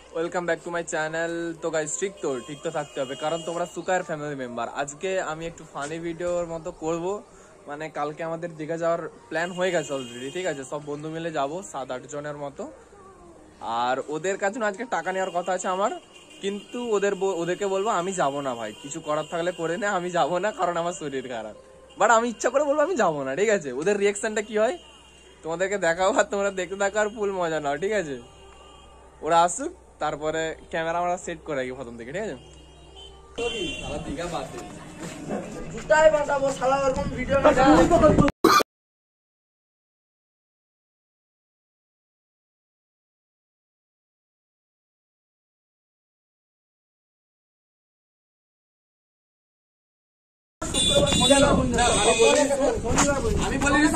Welcome back to my channel. তো guys ঠিক তো থাকতে হবে, কারণ তোমরা সুকার ফ্যামিলি মেম্বার। আজকে আমি একটু ফানি ভিডিওর মতো করব, মানে কালকে আমাদের দীঘা যাওয়ার প্ল্যান হয়ে গেছে অলরেডি, ঠিক আছে? সব বন্ধু মিলে যাব 7-8 জনের মতো। আর ওদের কাছে আজকে টাকা নেওয়ার কথা আছে আমার, কিন্তু ওদেরকে বলবো আমি যাব না ভাই, কিছু করার থাকলে করে নে, আমি যাব না কারণ আমার শরীর খারাপ। বাট আমি ইচ্ছা করে বলবো আমি যাবো না, ঠিক আছে? ওদের রিয়াকশনটা কি হয় তোমাদেরকে দেখাবো, আর তোমরা দেখতে থাকো আর ফুল মজা নাও, ঠিক আছে? ওরা আসুক, তারপরে ক্যামেরা আমরা সেট করে রাখি প্রথম থেকে, ঠিক আছে? আমি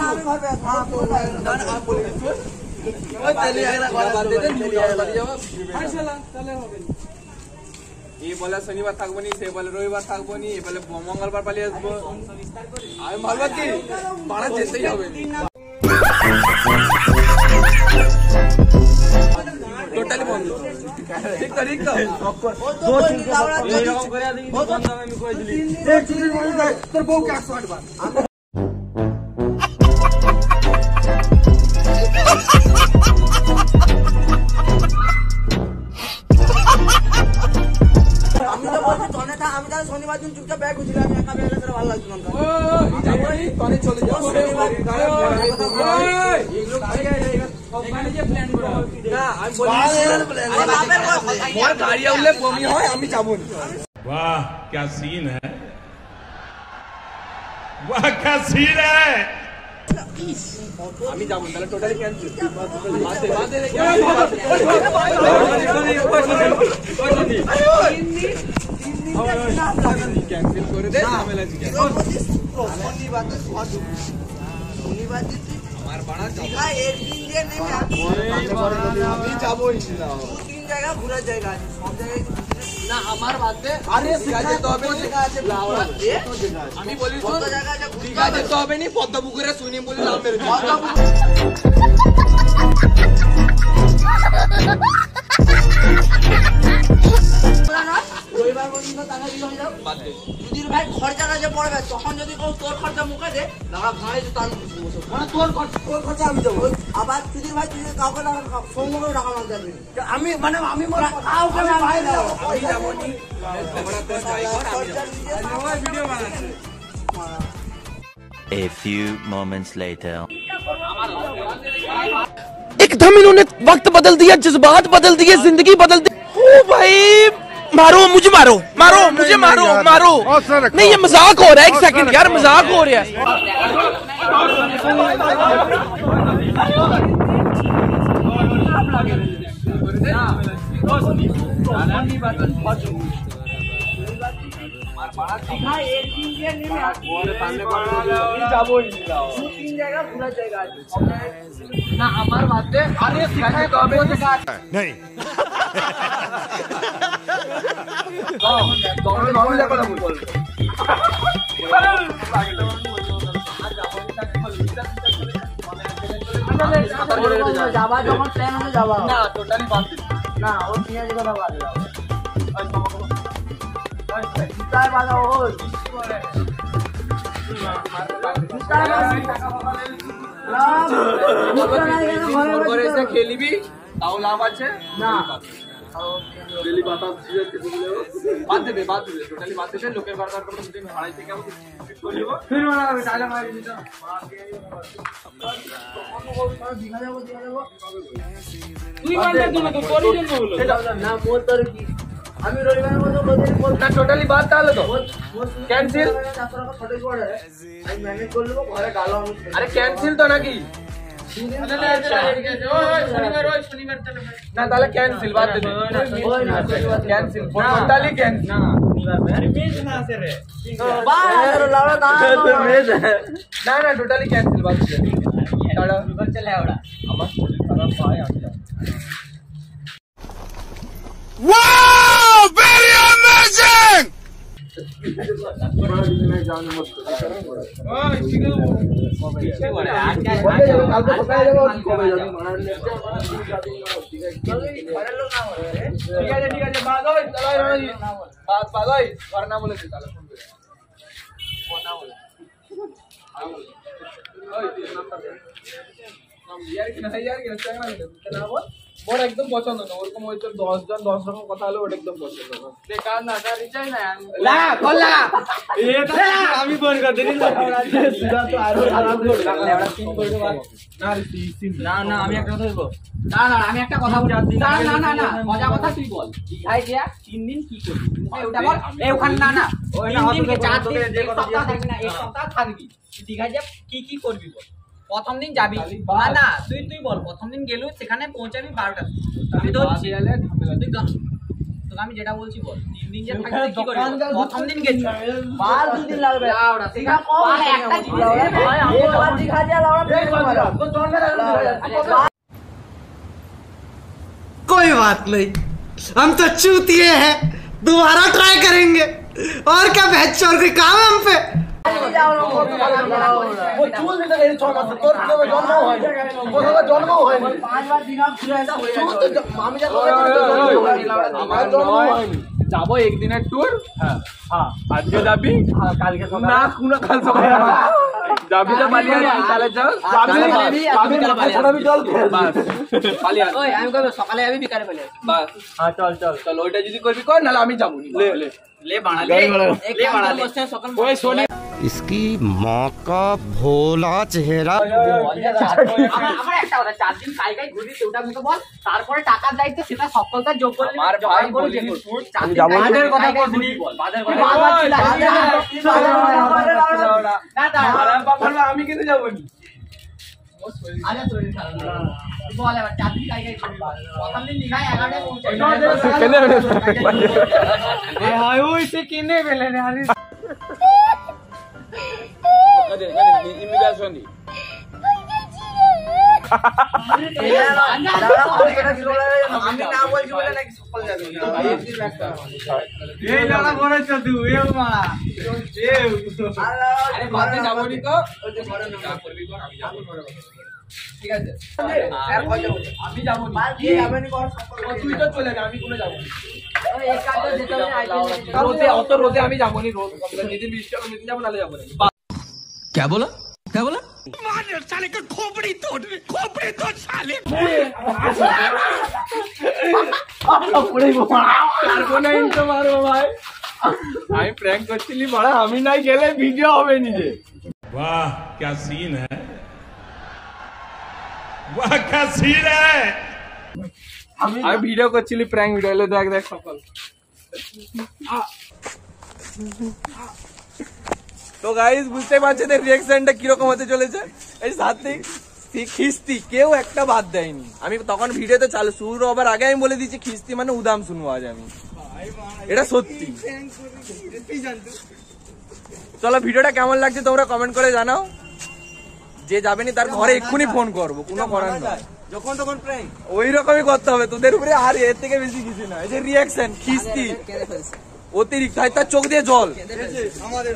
বলে শনিবার থাকবো নি, সে বলে রবিবার থাকবো নি, বলে মঙ্গলবার পালিয়ে আসবো। আমি ভাবলাম কি পাড়া যেতেই হবে, টোটালি বন্ধ। ঠিক তো ঠিক তো তোর বউকে 108 বার আমি তাহলে শনিবার দিন চুপচাপ ব্যাগ হচ্ছিলাম, আমি একা ব্যাগ ভালো লাগছিল না। চলে যাবো গাড়ি উঠলে বমি হয়, আমি যাবো না। वाह क्या सीन है, वाह क्या सीन है। আমি যাবো তাহলে টোটালি ক্যান্সেল। ক্যান্সেল করে দে, ঝামেলা আছে। আমার বাড়া আমি যাবো, 2-3 জায়গা ঘোরার জায়গা আছে, সব জায়গায় না আমার বাদে। আরে শিখাতে তো হবে, আমি বলি কত জায়গা আছে, শিখাতে তো হবে নি। পদ্মপুকুরে সুইমিং পুলে নাম মেরে রবিবার পর্যন্ত টাকা দিয়ে হয়ে যাও। যদি ভাই খরচাটা যে পড়বে, তখন যদি তোর খরচা মুখে দে লাগা ভাই, মানে তোর খরচা আমি দেবো। আবার যদি ভাই তুই কাউকে সৌম্যকে টাকা মানতে পারবি, আমি মানে আমি কাউকে আমি যাবো নি। A few moments later. एकदम इन्होंने वक्त बदल दिया, जज्बात बदल दिए, जिंदगी बदल दी। ओ भाई मारो मुझे, मारो मारो मुझे, मारो मारो। नहीं ये मजाक हो रहा है, एक सेकंड यार, मजाक हो रहा है। না আমার বাদে আরে শিখাতে তো হবে नहीं যাবা যখন প্ল্যান হলে যাবা না, টোটালি বাদ না। ও পিয়াজ কথা বাদ দাও, তাই বাদা ও খেলিবি তাও লাভ আছে না। বাদ দেবে টোটালি বাদ দেবে। লোকের বারবার করে ভাড়াই থেকে আমি রবিবার মধ্যে টোটালি বাদ, তাহলে তো ক্যান্সেল। আমি ম্যানেজ করে নেবো, ঘরে গালো। আরে ক্যান্সেল তো নাকি না, তাহলে ক্যান্সেল বাদ দে, ক্যান্সেল টোটালি ক্যান্সেল। না না টোটালি ক্যান্সেল বাদ দে। আমার শরীর খারাপ ভাই, আমি যাবো। वाह वेरी अमेजिंग। ঠিক আছে ঠিক আছে বাদ ওই বাদ ওই ঘর না বলেছি তাহলে ফোন করে ফোন না বলে ওই নাম্বার দে यार কি না यार কি না বল মোর একদম পছন্দ না ওরকম হয়তো 10 জন 10 রকম কথা হলো ওটা একদম পছন্দ না বেকার না তার রিচার্জ না লা কল লাগা এটা আমি ফোন করে দিই সিধা তো আর আরাম করে লেওড়া সিন করে বাদ না রে সিন না না আমি একটা কথা বলবো না না আমি একটা কথা বলি না না না না মজা কথা তুই বল ভাই গিয়া 3 দিন কি করবি ওটা বল এই ওখানে না না 3 দিন কে 4 দিন যে সপ্তাহ থাকবি না এক সপ্তাহ থাকবি ঠিক আছে কি করবি বল প্রথম দিন যাবি না না তুই বল প্রথম দিন গেলু সেখানে পৌঁছাবি 12টা আমি তো ছিয়ালে ঝামেলা তুই গান তো আমি যেটা বলছি বল 3 দিন যে থাকবি কি করবি প্রথম দিন গেছি 12 দিন লাগবে লাউড়া সেটা কম একটা জিনিস ভাই আমি বাদ দিখা যা লাউড়া প্লেট মারা তো তোর মেরা कोई बात नहीं हम तो चूतिए हैं दोबारा ट्राई करेंगे और क्या बहस चोर कोई काम है हम पे वो चूल भी तो मेरे 6 मास তোর তো জন্ম হয় কোথাও জন্ম হয় 5 বার দিন আপ ঘুরে আসা হয়ে যায় আমি যা আমার জন্ম হয়নি যাবো একদিনের ট্যুর হ্যাঁ হ্যাঁ আজকে যাবি হ্যাঁ কালকে সকালে না কোন কাল সকালে যাবি তো পালিয়ে তাহলে চল যাবি ছাড়াবি চল বাস পালিয়ে ওই আমি কইব সকালে যাবি বিকালে পালিয়ে বাস হ্যাঁ চল চল চল ওইটা যদি করবি কর নালে আমি যাবো ले बाणा ले बाणा ओए सोने इसकी माँ का भोला चेहरा আমার একটা কথা 4 দিন কাই কাই ঘুরি ওটা মুখে বল তারপরে টাকার দায়িত্ব সেটা সফলতা যোগ করলে আমার ভাই বলি আমি যাব বাদের কথা বলবি বল বাদের কথা না না বাবা আমি কিন্তু যাব না আরে তোর বল এবার 4 দিন কাই কাই ঘুরি প্রথম দিন নিগায় 11টায় পৌঁছাই কেনে এ হাই ওই সে কিনে বেলে রে আরে ইমিগ্রেশন দি আমি না বলছি বলে নাকি সফল যাবে এই দাদা বড় চদু এ মা আরে ঘরে যাব নি তো ওই যে ঘরে না করবি কর আমি যাব ঠিক আছে আর কই যাব আমি যাব না কি যাবে নি কর সফল তুই তো চলে যা আমি কোন যাব না ওই এক কাজে যেতে হবে আইটেম রোদে অত রোদে আমি যাব নি রোদ যেদিন বৃষ্টি হবে সেদিন যাব নালে যাব না क्या बोला क्या बोला মারবো ভাই আমি প্র্যাঙ্ক করছিলি বড় আমি নাই গেলে ভিডিও হবে নিজে वाह क्या सीन है वाह क्या सीन है আমি ভিডিও করছিলি প্র্যাঙ্ক ভিডিও এলে দেখ দেখ সকাল তো গাইস বুঝতে পারছেন এর রিঅ্যাকশনটা কি রকম হতে চলেছে এই সাথে খিস্তি কেউ একটা বাদ দেয়নি আমি তখন ভিডিওতে চালু শুরু হবার আগে আমি বলে দিয়েছি খিস্তি মানে উদাম শুনবো আজ আমি এটা সত্যি চলো ভিডিওটা কেমন লাগছে তোমরা কমেন্ট করে জানাও যে যাবেনি তার ঘরে এক্ষুনি ফোন করবো কোনো করার নয় যখন তখন প্র্যাঙ্ক ওই রকমই করতে হবে তোদের উপরে আর এর থেকে বেশি কিছু না এই যে রিঅ্যাকশন খিস্তি অতিরিক্ত হয় তার চোখ দিয়ে জল আমাদের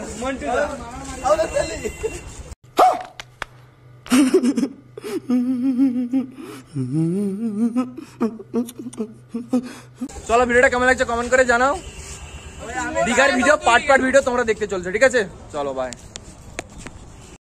চলো ভিডিওটা কেমন লাগছে কমেন্ট করে জানাও দীঘার ভিডিও পার্ট ভিডিও তোমরা দেখতে চলছো ঠিক আছে চলো বাই